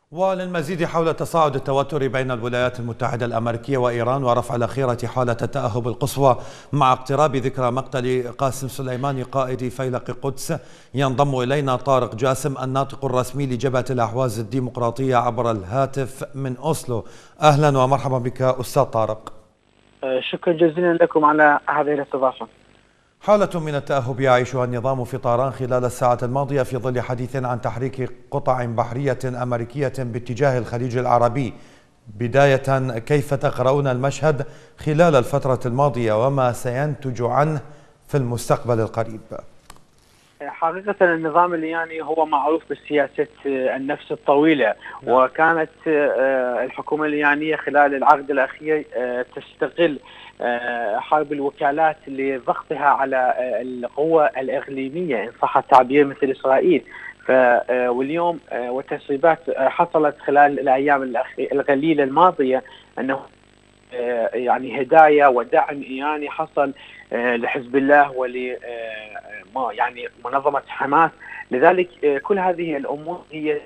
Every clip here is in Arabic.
وللمزيد حول تصاعد التوتر بين الولايات المتحدة الأمريكية وإيران ورفع الأخيرة حالة التأهب القصوى مع اقتراب ذكرى مقتل قاسم سليماني قائد فيلق قدس، ينضم إلينا طارق جاسم الناطق الرسمي لجبهة الأحواز الديمقراطية عبر الهاتف من أوسلو. أهلا ومرحبا بك أستاذ طارق. شكرا جزيلا لكم على هذه الاستضافة. حالة من التأهب يعيشها النظام في طهران خلال الساعات الماضية في ظل حديث عن تحريك قطع بحرية أمريكية باتجاه الخليج العربي. بداية، كيف تقرؤون المشهد خلال الفترة الماضية وما سينتج عنه في المستقبل القريب؟ حقيقة النظام الإيراني هو معروف بسياسة النفس الطويلة، وكانت الحكومة الإيرانية خلال العقد الأخير تستغل حرب الوكالات لضغطها على القوى الإقليمية إن صح التعبير مثل إسرائيل. واليوم وتسريبات حصلت خلال الأيام القليلة الماضية أنه يعني هدايا ودعم إيراني حصل لحزب الله ول يعني منظمة حماس. لذلك كل هذه الأمور هي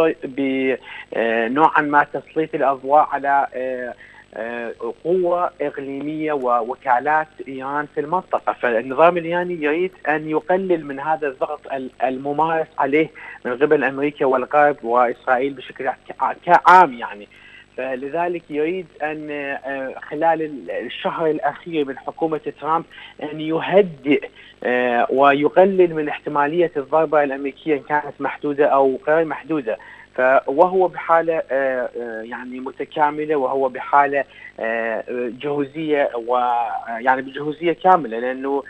بنوعا ما تسليط الأضواء على قوة إقليمية ووكالات إيران في المنطقة. فالنظام الإيراني يريد أن يقلل من هذا الضغط الممارس عليه من قبل أمريكا والغرب وإسرائيل بشكل عام يعني. فلذلك يريد أن خلال الشهر الأخير من حكومة ترامب أن يهدئ ويقلل من احتمالية الضربة الأمريكية إن كانت محدودة أو غير محدودة. وهو بحالة يعني متكاملة، وهو بحالة جهوزية ويعني بجهوزية كاملة، لأنه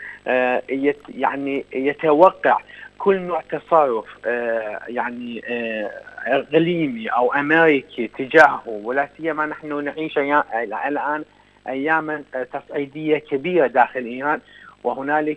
يعني يتوقع كل نوع تصرف يعني إقليمي أو أمريكي تجاهه، ولا سيما نحن نعيش الآن أياما تصعيدية كبيرة داخل إيران. وهنالك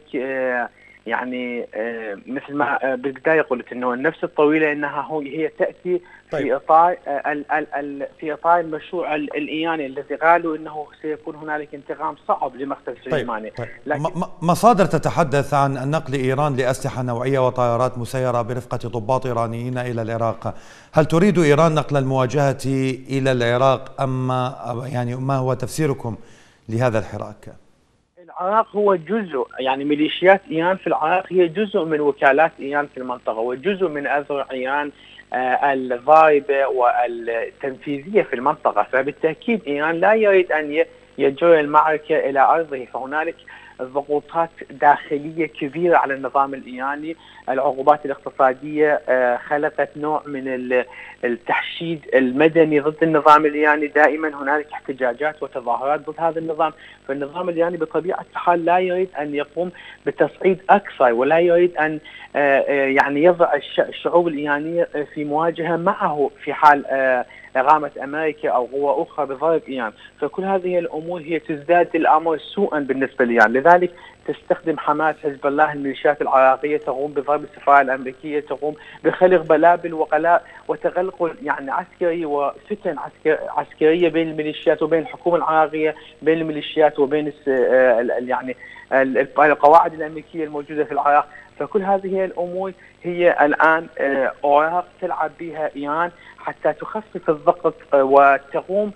يعني مثل ما بالبداية قلت أنه النفس الطويلة أنها هي تأتي في إطار في إطار المشروع الإيراني الذي قالوا أنه سيكون هنالك انتقام صعب لمقتل سليماني. مصادر تتحدث عن نقل إيران لأسلحة نوعية وطائرات مسيرة برفقة ضباط إيرانيين إلى العراق. هل تريد إيران نقل المواجهة إلى العراق يعني ما هو تفسيركم لهذا الحراك؟ العراق هو جزء، يعني ميليشيات إيران في العراق هي جزء من وكالات إيران في المنطقة، وجزء من أذرع إيران الضاربة والتنفيذية في المنطقة. فبالتأكيد إيران لا يريد أن يجر المعركة إلى أرضه. فهنالك ضغوطات داخلية كبيرة على النظام الإيراني. العقوبات الاقتصادية خلقت نوع من التحشيد المدني ضد النظام الإيراني. دائما هنالك احتجاجات وتظاهرات ضد هذا النظام. فالنظام الإيراني بطبيعة الحال لا يريد أن يقوم بتصعيد أكثر، ولا يريد أن يعني يضع الشعوب الإيرانية في مواجهة معه في حال إقامة أمريكا أو قوى أخرى بضرب إيران. فكل هذه الأمور هي تزداد الأمر سوءا بالنسبة لإيران. لذلك تستخدم حماس حزب الله الميليشيات العراقية، تقوم بضرب السفارة الأمريكية، تقوم بخلق بلابل وقلاء وتغلغل يعني عسكري وفتن عسكرية بين الميليشيات وبين الحكومة العراقية، بين الميليشيات وبين يعني القواعد الأمريكية الموجودة في العراق. فكل هذه الأمور هي الآن أوراق تلعب بها إيران حتى تخفف الضغط وتقوم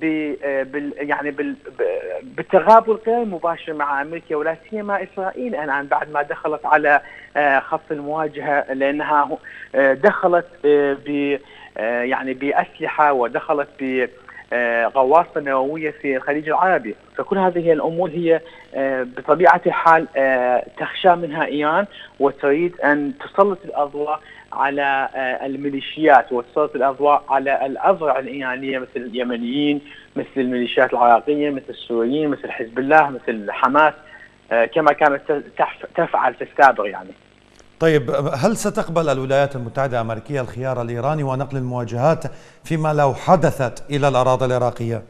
بالتغابر غير مباشر مع أمريكا، ولا سيما إسرائيل الآن بعد ما دخلت على خط المواجهة، لأنها دخلت يعني بأسلحة ودخلت بغواصة نووية في الخليج العربي. فكل هذه الأمور هي بطبيعة الحال تخشى منها إيران، وتريد أن تسلط الأضواء على الميليشيات وتسلط الأضواء على الأذرع الإيرانية مثل اليمنيين، مثل الميليشيات العراقية، مثل السوريين، مثل حزب الله، مثل حماس، كما كانت تفعل في السابق يعني. طيب، هل ستقبل الولايات المتحدة الأمريكية الخيار الإيراني ونقل المواجهات فيما لو حدثت إلى الأراضي العراقية؟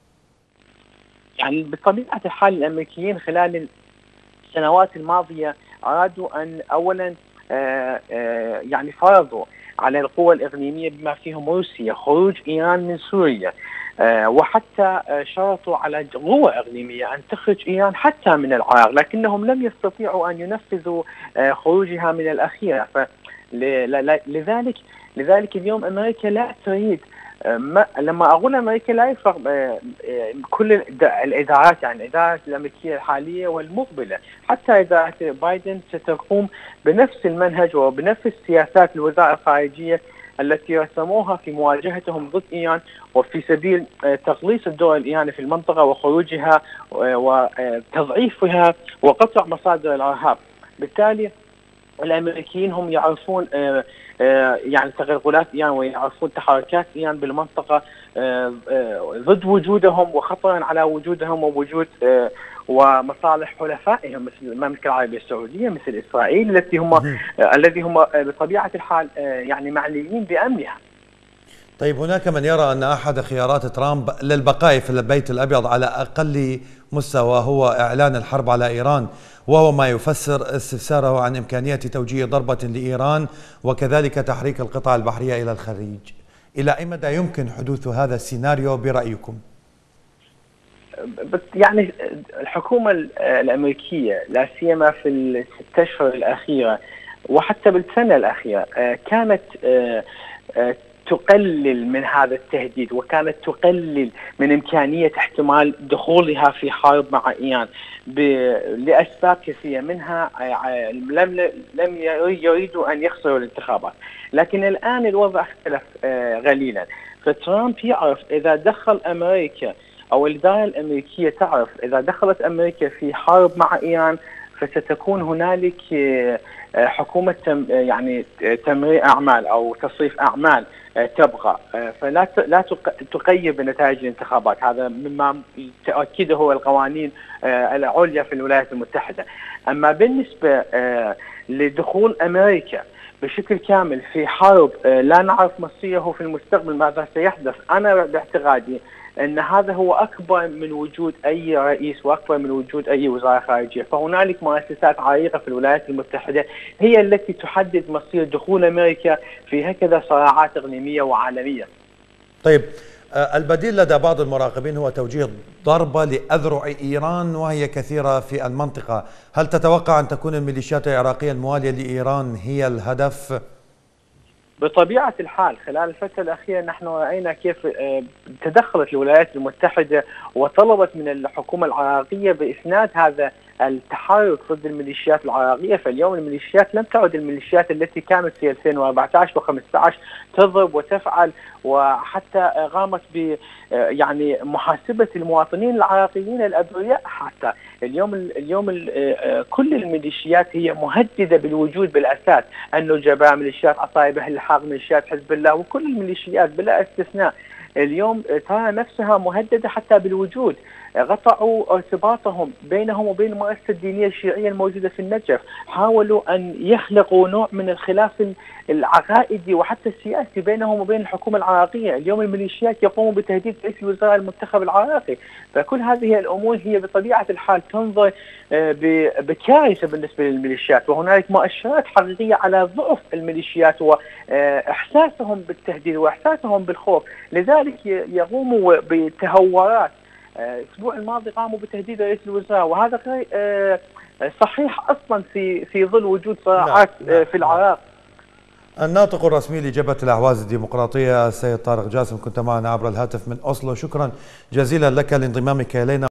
يعني بطبيعة الحال الأمريكيين خلال السنوات الماضية أرادوا أن أولا يعني فرضوا على القوى الإقليمية بما فيهم روسيا خروج إيران من سوريا، وحتى شرطوا على قوى إقليمية أن تخرج إيران حتى من العراق، لكنهم لم يستطيعوا أن ينفذوا خروجها من الأخيرة. لذلك لذلك اليوم أمريكا لا تريد، لما أقول أمريكا لا يفرق كل الإدارات، يعني الإدارة الأمريكية الحالية والمقبلة، حتى إدارة بايدن ستقوم بنفس المنهج وبنفس سياسات الوزارة الخارجية التي رسموها في مواجهتهم ضد إيران وفي سبيل تقليص الدور الإيراني في المنطقة وخروجها وتضعيفها وقطع مصادر الإرهاب. بالتالي الأمريكيين هم يعرفون يعني تغلغلات إيران ويعرفون تحركات إيران بالمنطقة ضد وجودهم وخطرا على وجودهم ووجود ومصالح حلفائهم مثل المملكة العربية السعودية، مثل إسرائيل الذي هم بطبيعة الحال يعني معنيين بأمنها. طيب، هناك من يرى أن أحد خيارات ترامب للبقاء في البيت الأبيض على أقل مستوى هو إعلان الحرب على إيران، وهو ما يفسر استفساره عن إمكانية توجيه ضربة لإيران وكذلك تحريك القطاع البحرية إلى الخليج. إلى أي مدى يمكن حدوث هذا السيناريو برأيكم؟ بس يعني الحكومة الأمريكية لا سيما في الست أشهر الأخيرة وحتى بالسنة الأخيرة كانت تقلل من هذا التهديد، وكانت تقلل من إمكانية احتمال دخولها في حرب مع إيران لأسباب كثيرة، منها لم يريدوا أن يخسروا الانتخابات. لكن الآن الوضع اختلف قليلا، فترامب يعرف إذا دخل أمريكا أو الإدارة الأمريكية تعرف إذا دخلت أمريكا في حرب مع إيران فستكون هنالك حكومة يعني تمرير أعمال أو تصريف أعمال تبقى، فلا تقيد بنتائج الانتخابات. هذا مما تؤكده القوانين العليا في الولايات المتحدة. أما بالنسبة لدخول أمريكا بشكل كامل في حرب لا نعرف مصيره في المستقبل ماذا سيحدث، أنا باعتقادي أن هذا هو أكبر من وجود أي رئيس وأكبر من وجود أي وزارة خارجية. فهنالك مؤسسات عريقة في الولايات المتحدة هي التي تحدد مصير دخول أمريكا في هكذا صراعات إقليمية وعالمية. طيب، البديل لدى بعض المراقبين هو توجيه ضربة لأذرع إيران وهي كثيرة في المنطقة. هل تتوقع أن تكون الميليشيات العراقية الموالية لإيران هي الهدف؟ بطبيعة الحال خلال الفترة الأخيرة نحن رأينا كيف تدخلت الولايات المتحدة وطلبت من الحكومة العراقية بإسناد هذا التحرك ضد الميليشيات العراقية. فاليوم الميليشيات لم تعد الميليشيات التي كانت في 2014 و15 تضرب وتفعل، وحتى قامت ب يعني محاسبة المواطنين العراقيين الأبرياء. حتى اليوم كل الميليشيات هي مهددة بالوجود بالأساس، النجباء، ميليشيات عصائب أهل الحق، ميليشيات حزب الله، وكل الميليشيات بلا استثناء اليوم ترى نفسها مهددة حتى بالوجود. قطعوا ارتباطهم بينهم وبين المؤسسة الدينية الشيعية الموجودة في النجف، حاولوا أن يخلقوا نوع من الخلاف العقائدي وحتى السياسي بينهم وبين الحكومة العراقية. اليوم الميليشيات يقوموا بتهديد رئيس الوزراء المنتخب العراقي. فكل هذه الأمور هي بطبيعة الحال تنظر بكارثة بالنسبة للميليشيات، وهنالك مؤشرات حقيقية على ضعف الميليشيات وإحساسهم بالتهديد وإحساسهم بالخوف. لذلك يقوموا بتهورات. الأسبوع الماضي قاموا بتهديد رئيس الوزراء، وهذا صحيح أصلا في ظل وجود صراعات في العراق. الناطق الرسمي لجبهة الأعواز الديمقراطية السيد طارق جاسم، كنت معنا عبر الهاتف من أوسلو. شكرا جزيلا لك لانضمامك إلينا.